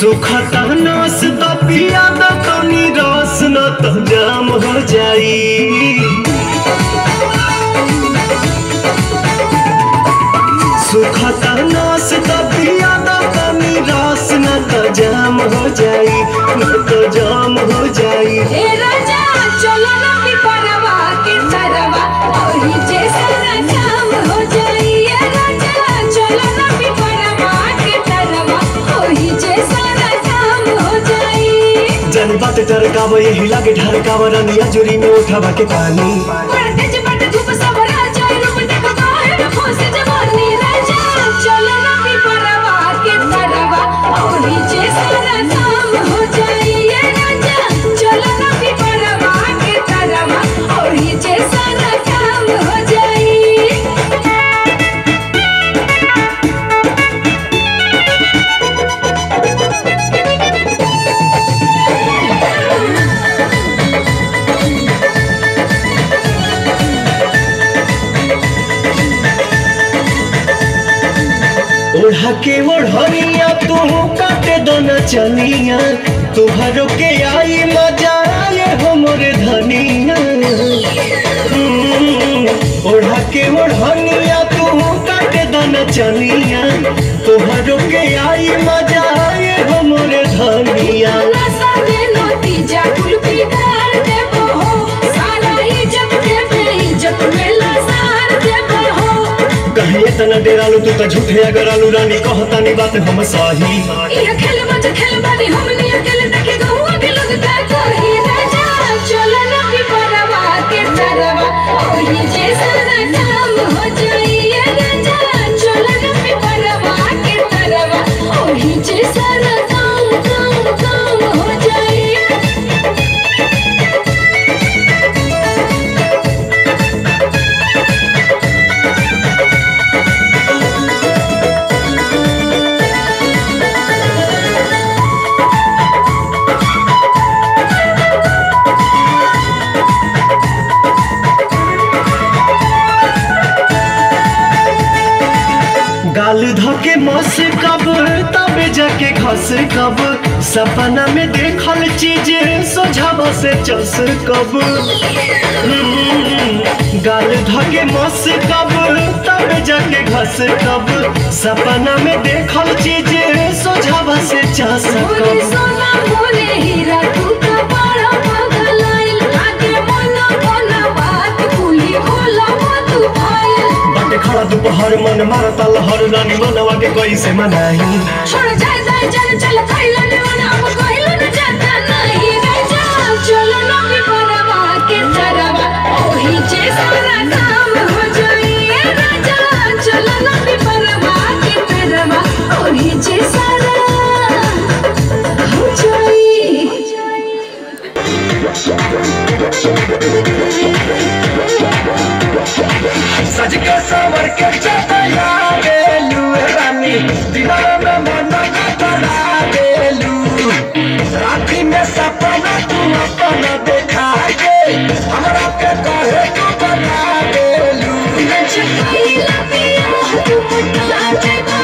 सुखता नस तो पिया दो तनी रस न तो जाम हो जाई। सुखता नस तो पिया दो तनी रस न तो जाम हो जाई, न तो जाम हो जाई। ए राजा चलो ना पिपरवा के तरवा ओही जैसा ना काम हो जाई। ए राजा चलो ना पिपरवा के तरवा ओही जैसा ना काम हो जाई। जन बात टरकाव यही लागे ढरकाव रनिया जुरी में उठावा के पानी। बढ़ते जबट धूप सबरा जाए रूप देखो काहे न खोसे जवानी। राजा चलो ना पिपरवा के तरवा ओही जैसा ना काम हो जाई। ए राजा चलो ना पिपरवा के तरवा ओही जैसा ना काम हो जाई। ओढ़ा के ओढ़निया तू काटे दोना चनिया, तुहरो के आई मजा आए हो मोरे धनिया। ओढ़ा के ओढ़निया तू काटे दोना चनिया, तुहरो के आई मजा आए हो मोरे धनिया। कहीं इतना डेरालू तू तो झूठे अगर आलू रानी कहता नहीं बात हम सही। ये खेल मजा खेल बानी हमनी अकेले देखे गहुआ के लोग ता कही। राजा चलो ना पिपरवा के तरवा ओही जैसा ना काम हो जाई। ए राजा चलो ना पिपरवा के तरवा ओही जैसा ना काम हो जाई। गाल धके मस कब तबे जाके घस कब, सपना में देखल चीज सोझावा से चस कब। गाल धके मस कब तबे जाके घस कब, सपना में देखल चीज सोझावा से चस मोरे कब। सोना मोरे हीरा तू तो बड़ा पगलाइल। आगे बोलो बोला बात कुली होला तू भाई। बाटे खड़ा दोपहर मन मारता लहर रानी मनवा के कैसे मनाई। छोड़ जाए जाए जाने चल खइला ने मना अब कहिलो न जाता नहीं। राजा चलो ना पिपरवा के तरवा ओही जैसा ना काम हो जाई। ए राजा चलो ना पिपरवा के तरवा ओही जैसा ना हो जाई। सज के सवर के चपला बेलू रानी, दीवार में मन कतरा बेलू। राखी में सपना तू अपना देखा के हमरा के कहे तू बना बेलू। कहिला पिया तू पटा जेबो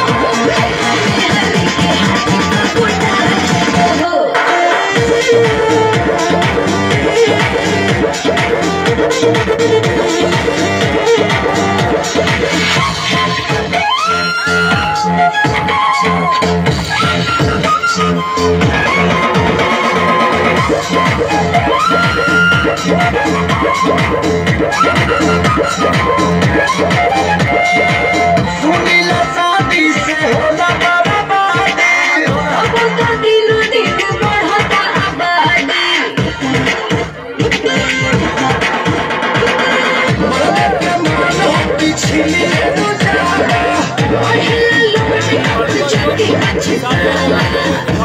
सुनीला शादी से होला बर्बादी, अब तो दिनो दिन बढ़ता आबादी। मरने के मन होती छिली पहिला लोग जाती अच्छी